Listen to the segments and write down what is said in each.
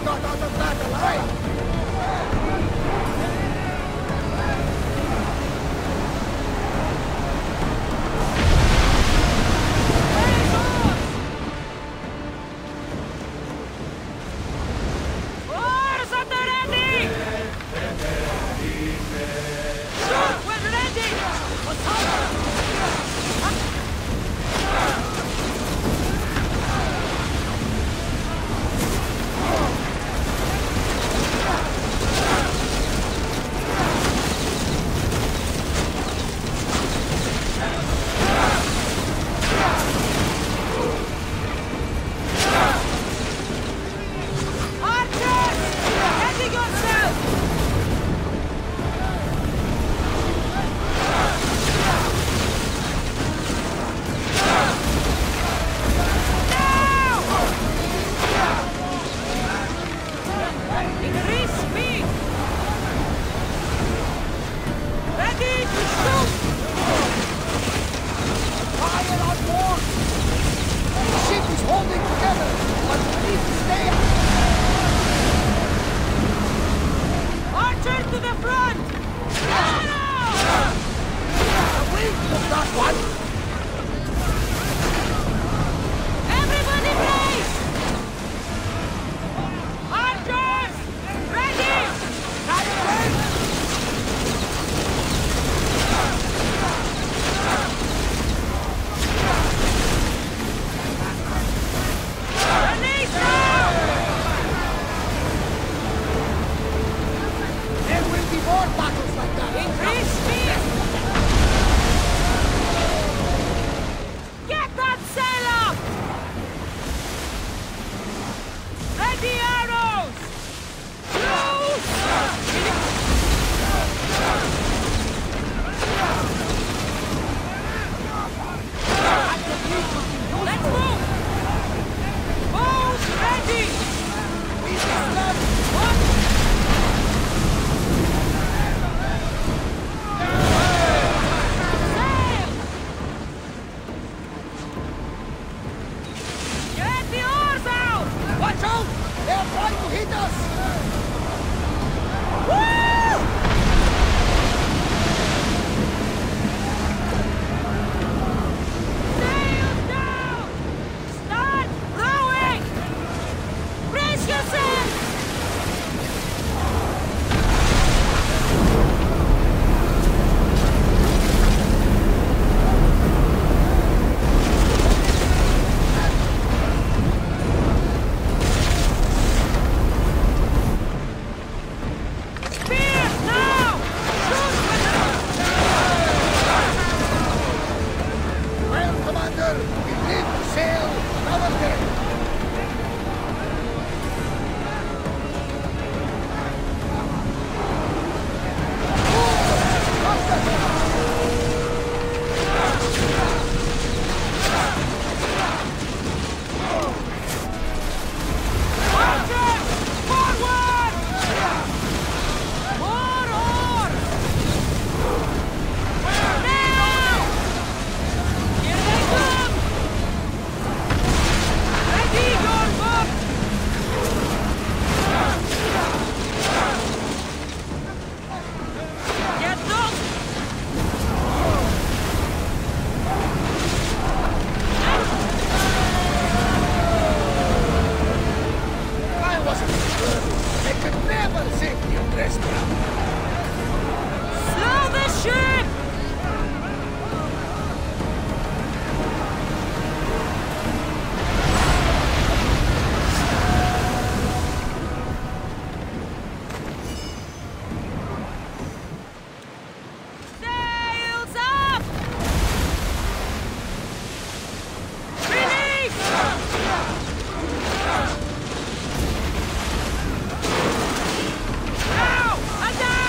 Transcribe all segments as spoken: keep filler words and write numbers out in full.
got out of that alive! Oars at the ready! Shoot when ready! Archers! Ready yourself! Increase speed! Ready to shoot! Fire on board! The ship is holding together, but we need to stay up. Archers to the front! Arrow! The wind of that one! Everybody brace! Archers! Ready! That way! Release now! There will be more battles like that! Increase speed! Get that sail up! Ready arrows! Let's move! Bows ready! One! Sail! Get the oars out! Watch out! They're trying to hit us! Woo! Sails down! Start rowing! Brace yourself! Spears now! Shoot with Well, Commander, we live to sail another day. Archers! Forward! More oars! Now! Here they come! Ready your boat! Get up! I wasn't sure. They could never safely address me. Slow the ship! Sails up! Release! Now! And down!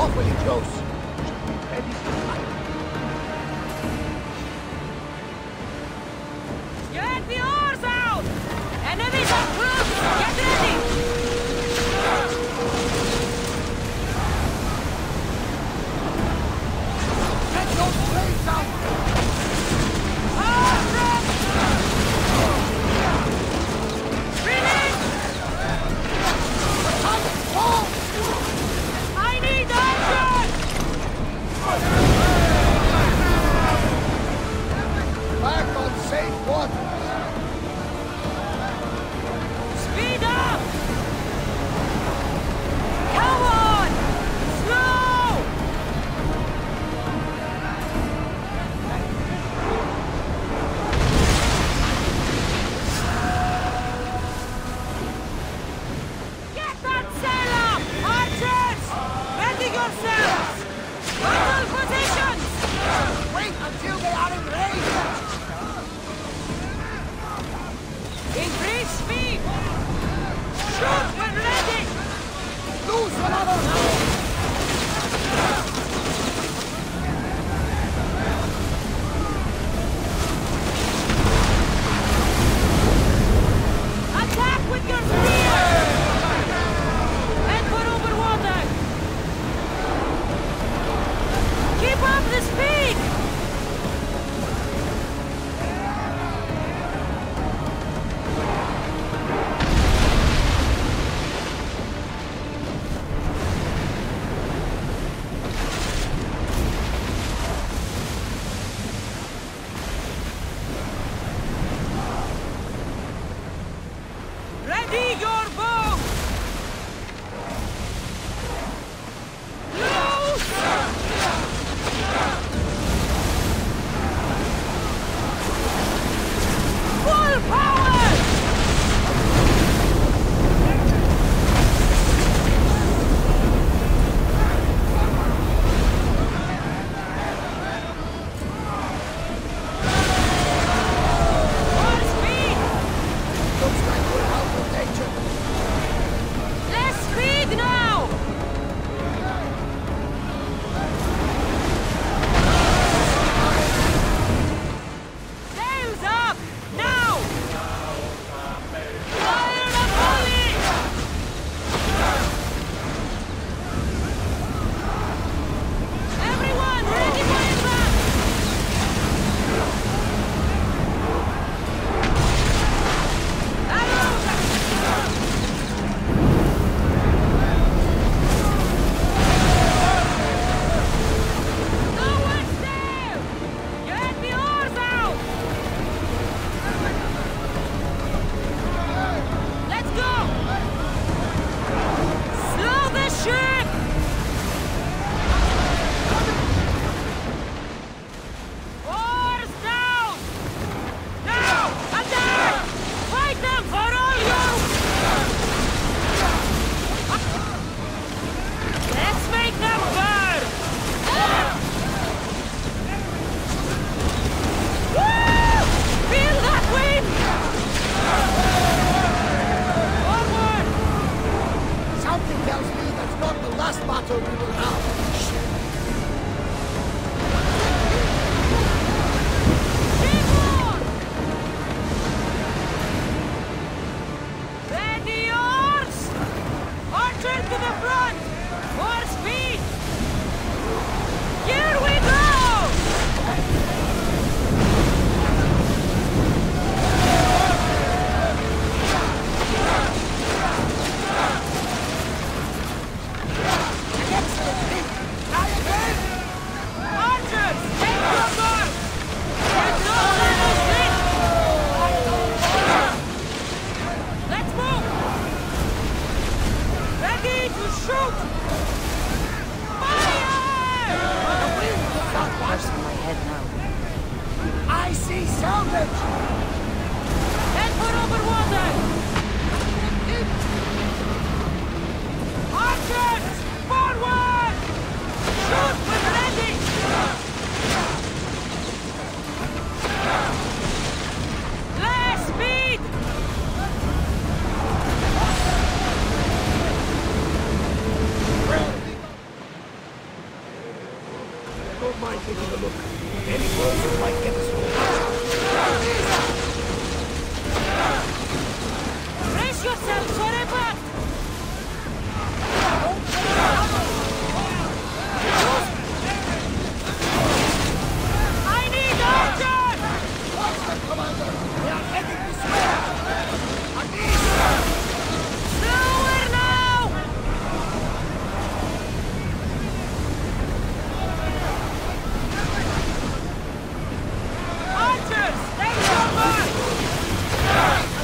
awfully close. Ready to fight. Get the oars out! Enemies are close! Get ready! Get those blades out! Archers! Finish! Fall! I need archers! Back on safe waters. Speed up! Come on! Slow! Get that sail up! Archers! Ready yourselves! Battle positions! Wait until they are in range. Increase speed! Shoot when ready! Lose another round. Attack with your spears! Head for over water! Keep up the speed! Ready your bow! Loose! Full power! More speed! Looks like we're out of danger. Less speed now! Sails up! Now! Fire the volley! Everyone, ready for impact! No one sail! Get the oars out! Let's go! Slow the ship! Oars down! Now! Attack! Fight them for all you! Let's make them burn! Woo! Feel that wind! Forward! Something tells me that's not the last battle we will have. Shipboard! Ready oars! Archers to the front! More speed! Here we go! Try again! Archers, take your mark! There's no time to sleep! Let's move! Ready to shoot! Fire! The wind is not What's in my head now? I see salvage! Head for over water! Archers! Forward! Shoot when ready! Less speed! before taking a look. Any person might get us all. Brace yourself for impact! I need archers! Watch them, Commander! We are heading this way! I need Slower now! Archers, take your mark!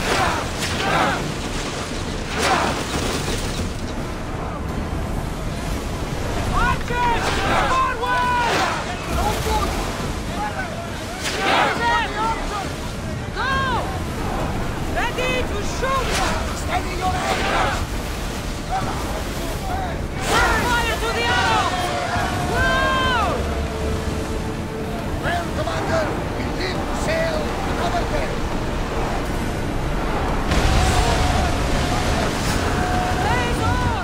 Archers, forward! no good! Get them! Go! Ready to shoot! Steady your aim! Set fire to the arrow! Whoa! Well, Commander, we live to sail another day. Blaze on!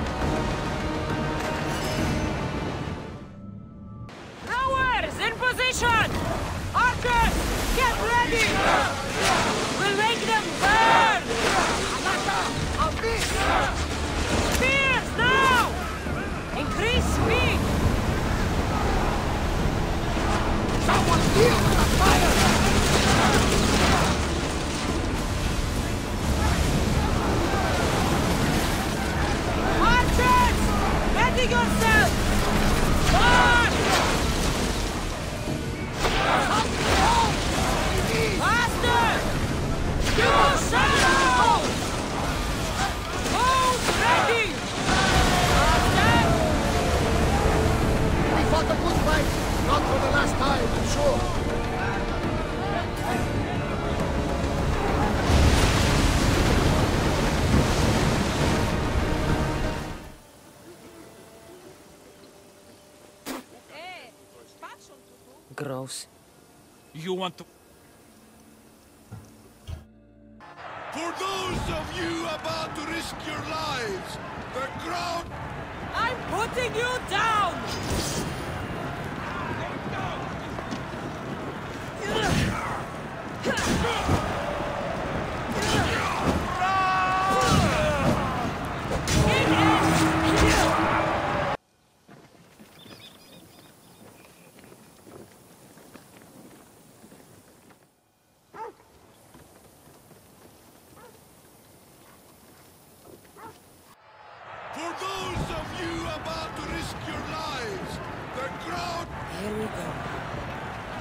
Rowers in position! Archers, get ready! We'll make them burn! Alaka, I'll miss! Spears now! Increase speed! Someone deal with the fire! Archers! Ready yourself! March! Faster! Use shadows! Bows ready! Faster! We fought a good fight, not for the last time, I'm sure. Gross. You want to... For those of you about to risk your lives, the crowd... I'm putting you down! For those of you about to risk your lives, the crowd... Here we go.